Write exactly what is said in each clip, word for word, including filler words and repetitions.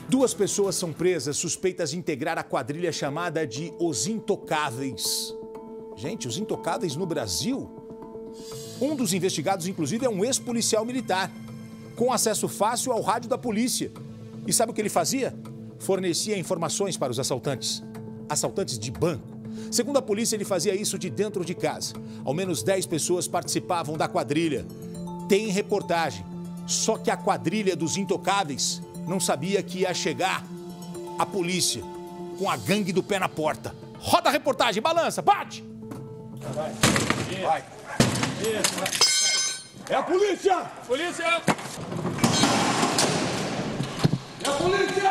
Duas pessoas são presas suspeitas de integrar a quadrilha chamada de Os Intocáveis. Gente, Os Intocáveis no Brasil? Um dos investigados, inclusive, é um ex-policial militar, com acesso fácil ao rádio da polícia. E sabe o que ele fazia? Fornecia informações para os assaltantes. Assaltantes de banco. Segundo a polícia, ele fazia isso de dentro de casa. Ao menos dez pessoas participavam da quadrilha. Tem reportagem. Só que a quadrilha dos Intocáveis não sabia que ia chegar a polícia com a gangue do pé na porta. Roda a reportagem, balança, bate! Vai. Vai. É a polícia! Polícia! É a polícia!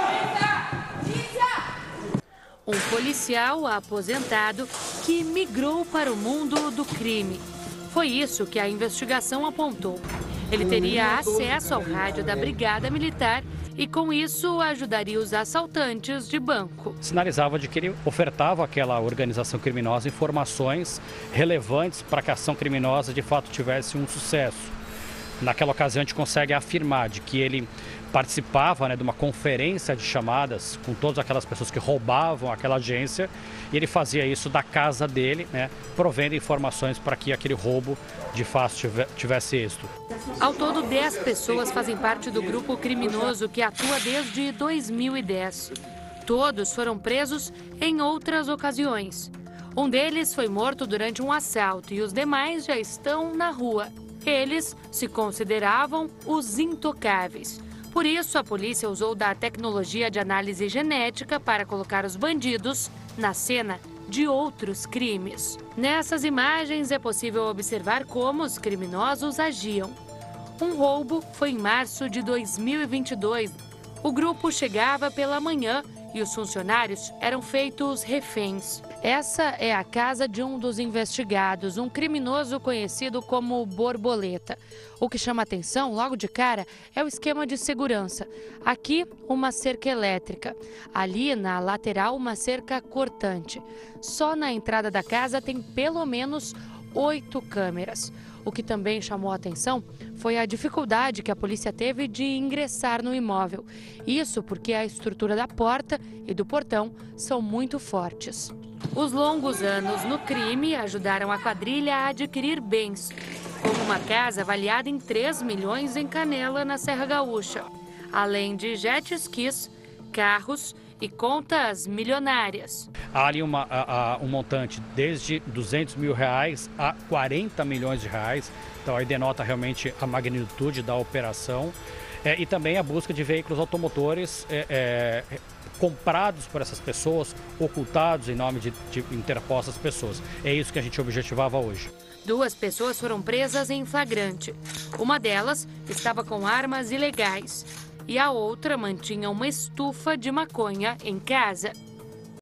Um policial aposentado que migrou para o mundo do crime. Foi isso que a investigação apontou. Ele teria acesso ao rádio da Brigada Militar e, com isso, ajudaria os assaltantes de banco. Sinalizava de que ele ofertava àquela organização criminosa informações relevantes para que a ação criminosa de fato tivesse um sucesso. Naquela ocasião, a gente consegue afirmar de que ele participava, né, de uma conferência de chamadas com todas aquelas pessoas que roubavam aquela agência, e ele fazia isso da casa dele, né, provendo informações para que aquele roubo de fato tivesse êxito. Ao todo, dez pessoas fazem parte do grupo criminoso que atua desde dois mil e dez. Todos foram presos em outras ocasiões. Um deles foi morto durante um assalto e os demais já estão na rua. Eles se consideravam os intocáveis. Por isso, a polícia usou da tecnologia de análise genética para colocar os bandidos na cena de outros crimes. Nessas imagens é possível observar como os criminosos agiam. Um roubo foi em março de dois mil e vinte e dois. O grupo chegava pela manhã e os funcionários eram feitos reféns. Essa é a casa de um dos investigados, um criminoso conhecido como Borboleta. O que chama atenção, logo de cara, é o esquema de segurança. Aqui, uma cerca elétrica. Ali, na lateral, uma cerca cortante. Só na entrada da casa tem pelo menos oito câmeras. O que também chamou a atenção foi a dificuldade que a polícia teve de ingressar no imóvel. Isso porque a estrutura da porta e do portão são muito fortes. Os longos anos no crime ajudaram a quadrilha a adquirir bens, como uma casa avaliada em três milhões em Canela, na Serra Gaúcha, além de jet skis, carros e contas milionárias. Há ali uma, a, a, um montante desde duzentos mil reais a quarenta milhões de reais, então aí denota realmente a magnitude da operação, é, e também a busca de veículos automotores é, é, comprados por essas pessoas, ocultados em nome de, de interpostas pessoas. É isso que a gente objetivava hoje. Duas pessoas foram presas em flagrante. Uma delas estava com armas ilegais e a outra mantinha uma estufa de maconha em casa.